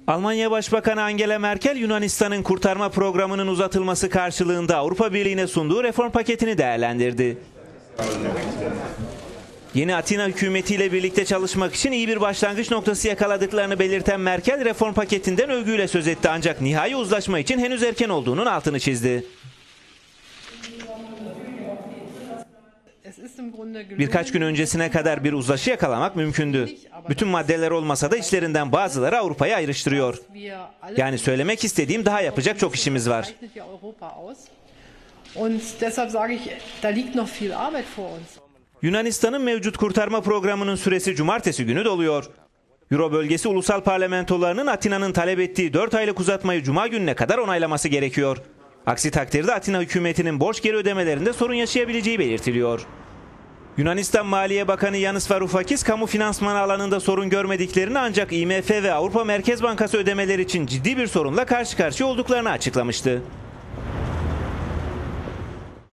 Almanya Başbakanı Angela Merkel, Yunanistan'ın kurtarma programının uzatılması karşılığında Avrupa Birliği'ne sunduğu reform paketini değerlendirdi. Yeni Atina hükümetiyle birlikte çalışmak için iyi bir başlangıç noktası yakaladıklarını belirten Merkel, reform paketinden övgüyle söz etti ancak nihai uzlaşma için henüz erken olduğunun altını çizdi. Birkaç gün öncesine kadar bir uzlaşı yakalamak mümkündü. Bütün maddeler olmasa da içlerinden bazıları Avrupa'yı ayrıştırıyor. Yani söylemek istediğim, daha yapacak çok işimiz var. Yunanistan'ın mevcut kurtarma programının süresi cumartesi günü doluyor. Euro bölgesi ulusal parlamentolarının Atina'nın talep ettiği 4 aylık uzatmayı cuma gününe kadar onaylaması gerekiyor. Aksi takdirde Atina hükümetinin borç geri ödemelerinde sorun yaşayabileceği belirtiliyor. Yunanistan Maliye Bakanı Yanis Varoufakis, kamu finansmanı alanında sorun görmediklerini ancak IMF ve Avrupa Merkez Bankası ödemeler için ciddi bir sorunla karşı karşıya olduklarını açıklamıştı.